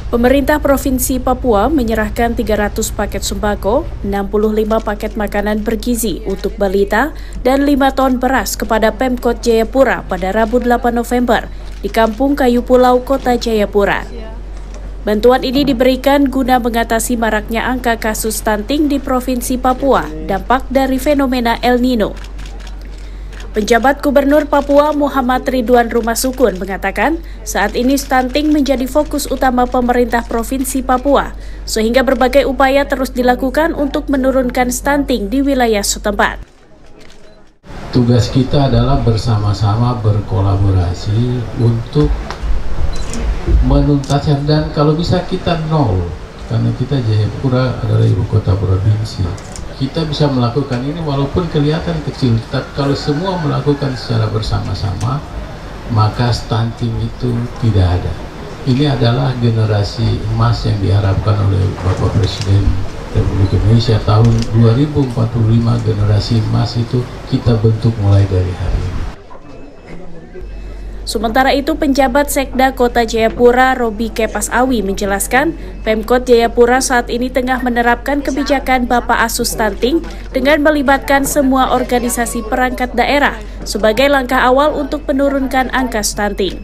Pemerintah Provinsi Papua menyerahkan 300 paket sembako, 65 paket makanan bergizi untuk balita, dan 5 ton beras kepada Pemkot Jayapura pada Rabu 8 November di Kampung Kayu Pulau, Kota Jayapura. Bantuan ini diberikan guna mengatasi maraknya angka kasus stunting di Provinsi Papua, dampak dari fenomena El Nino. Penjabat Gubernur Papua Muhammad Ridwan Rumasukun mengatakan saat ini stunting menjadi fokus utama pemerintah Provinsi Papua, sehingga berbagai upaya terus dilakukan untuk menurunkan stunting di wilayah setempat. Tugas kita adalah bersama-sama berkolaborasi untuk menuntaskan, dan kalau bisa kita nol, karena kita Jayapura adalah ibu kota provinsi. Kita bisa melakukan ini walaupun kelihatan kecil, tapi kalau semua melakukan secara bersama-sama, maka stunting itu tidak ada. Ini adalah generasi emas yang diharapkan oleh Bapak Presiden Republik Indonesia tahun 2045. Generasi emas itu kita bentuk mulai dari hari ini. Sementara itu, penjabat Sekda Kota Jayapura, Robi Kepas Awi, menjelaskan Pemkot Jayapura saat ini tengah menerapkan kebijakan Bapak Asus Stunting dengan melibatkan semua organisasi perangkat daerah sebagai langkah awal untuk menurunkan angka stunting.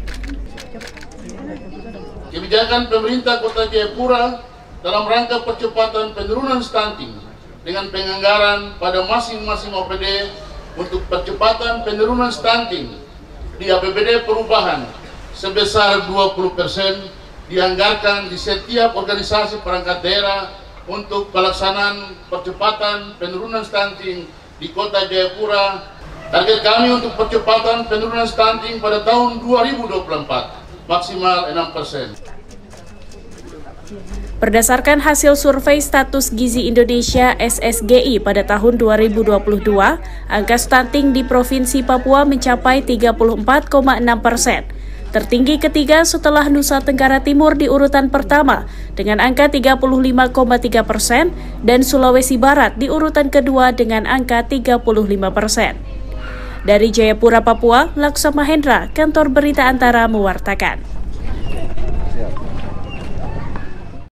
Kebijakan pemerintah Kota Jayapura dalam rangka percepatan penurunan stunting dengan penganggaran pada masing-masing OPD untuk percepatan penurunan stunting di APBD perubahan sebesar 20% dianggarkan di setiap organisasi perangkat daerah untuk pelaksanaan percepatan penurunan stunting di Kota Jayapura. Target kami untuk percepatan penurunan stunting pada tahun 2024 maksimal 6%. Berdasarkan hasil survei status gizi Indonesia SSGI pada tahun 2022, angka stunting di Provinsi Papua mencapai 34,6%. Tertinggi ketiga setelah Nusa Tenggara Timur di urutan pertama dengan angka 35,3% dan Sulawesi Barat di urutan kedua dengan angka 35%. Dari Jayapura, Papua, Laksa Mahendra, Kantor Berita Antara mewartakan.